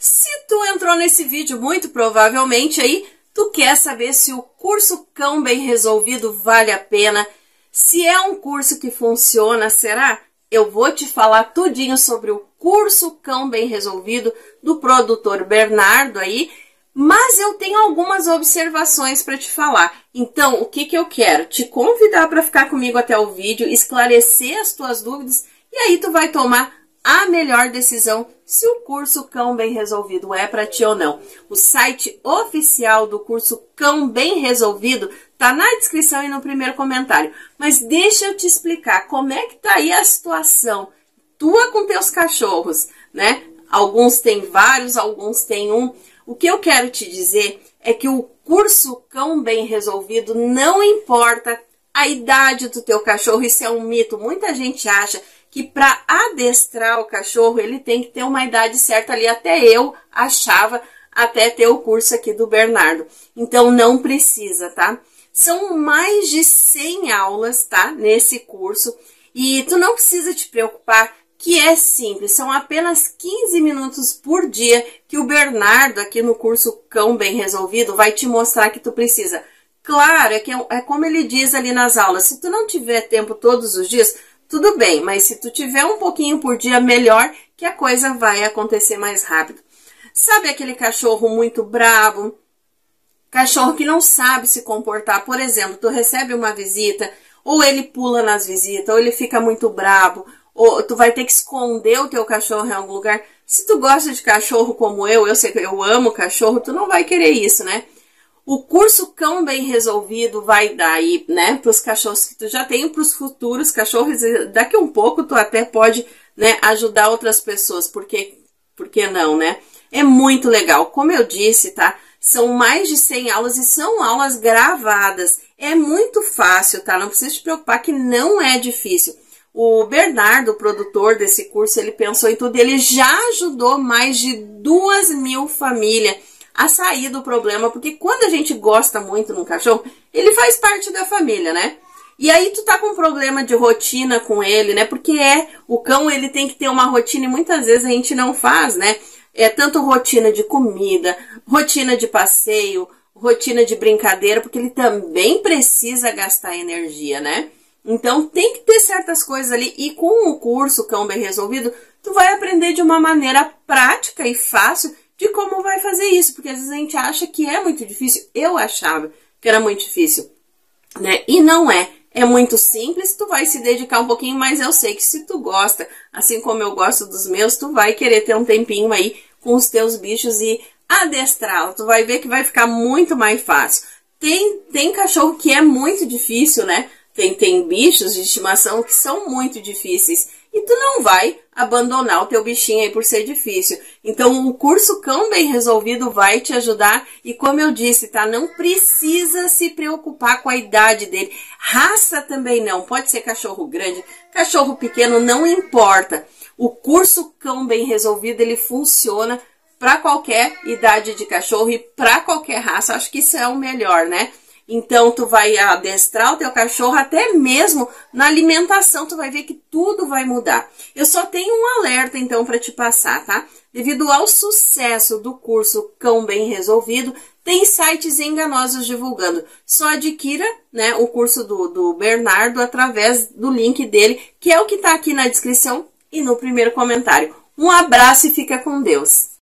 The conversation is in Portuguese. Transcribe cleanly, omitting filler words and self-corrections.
Se tu entrou nesse vídeo, muito provavelmente aí, tu quer saber se o curso Cão Bem Resolvido vale a pena, se é um curso que funciona, será? Eu vou te falar tudinho sobre o curso Cão Bem Resolvido do produtor Bernardo aí, mas eu tenho algumas observações para te falar. Então, o que eu quero? Te convidar para ficar comigo até o vídeo, esclarecer as tuas dúvidas e aí tu vai tomar a melhor decisão se o curso Cão Bem Resolvido é para ti ou não. O site oficial do curso Cão Bem Resolvido tá na descrição e no primeiro comentário. Mas deixa eu te explicar como é que tá aí a situação tua com teus cachorros, né? Alguns têm vários, alguns têm um. O que eu quero te dizer é que o curso Cão Bem Resolvido não importa a idade do teu cachorro, isso é um mito. Muita gente acha que para adestrar o cachorro ele tem que ter uma idade certa ali, até eu achava, até ter o curso aqui do Bernardo. Então não precisa, tá? São mais de 100 aulas, tá? Nesse curso e tu não precisa te preocupar que é simples, são apenas 15 minutos por dia que o Bernardo aqui no curso Cão Bem Resolvido vai te mostrar que tu precisa. Claro, é como ele diz ali nas aulas, se tu não tiver tempo todos os dias, tudo bem, mas se tu tiver um pouquinho por dia, melhor, que a coisa vai acontecer mais rápido. Sabe aquele cachorro muito bravo? Cachorro que não sabe se comportar. Por exemplo, tu recebe uma visita, ou ele pula nas visitas, ou ele fica muito bravo, ou tu vai ter que esconder o teu cachorro em algum lugar. Se tu gosta de cachorro como eu sei que eu amo cachorro, tu não vai querer isso, né? O curso Cão Bem Resolvido vai dar aí, né, para os cachorros que tu já tem, para os futuros cachorros, daqui um pouco tu até pode, né, ajudar outras pessoas, por que não, né? É muito legal, como eu disse, tá? São mais de 100 aulas e são aulas gravadas, é muito fácil, tá? Não precisa te preocupar que não é difícil. O Bernardo, o produtor desse curso, ele pensou em tudo, ele já ajudou mais de 2.000 famílias a sair do problema, porque quando a gente gosta muito de um cachorro, ele faz parte da família, né? E aí tu tá com um problema de rotina com ele, né? Porque o cão, ele tem que ter uma rotina e muitas vezes a gente não faz, né? É tanto rotina de comida, rotina de passeio, rotina de brincadeira, porque ele também precisa gastar energia, né? Então tem que ter certas coisas ali e com o curso Cão Bem Resolvido, tu vai aprender de uma maneira prática e fácil de como vai fazer isso, porque às vezes a gente acha que é muito difícil, eu achava que era muito difícil, né? E não é, é muito simples, tu vai se dedicar um pouquinho, mas eu sei que se tu gosta, assim como eu gosto dos meus, tu vai querer ter um tempinho aí com os teus bichos e adestrá-lo, tu vai ver que vai ficar muito mais fácil. Tem cachorro que é muito difícil, né? Tem bichos de estimação que são muito difíceis e tu não vai abandonar o teu bichinho aí por ser difícil. Então o curso Cão Bem Resolvido vai te ajudar e como eu disse, tá? Não precisa se preocupar com a idade dele. Raça também não, pode ser cachorro grande, cachorro pequeno, não importa. O curso Cão Bem Resolvido, ele funciona para qualquer idade de cachorro e para qualquer raça. Acho que isso é o melhor, né? Então, tu vai adestrar o teu cachorro, até mesmo na alimentação, tu vai ver que tudo vai mudar. Eu só tenho um alerta, então, para te passar, tá? Devido ao sucesso do curso Cão Bem Resolvido, tem sites enganosos divulgando. Só adquira, né, o curso do Bernardo através do link dele, que é o que tá aqui na descrição e no primeiro comentário. Um abraço e fica com Deus!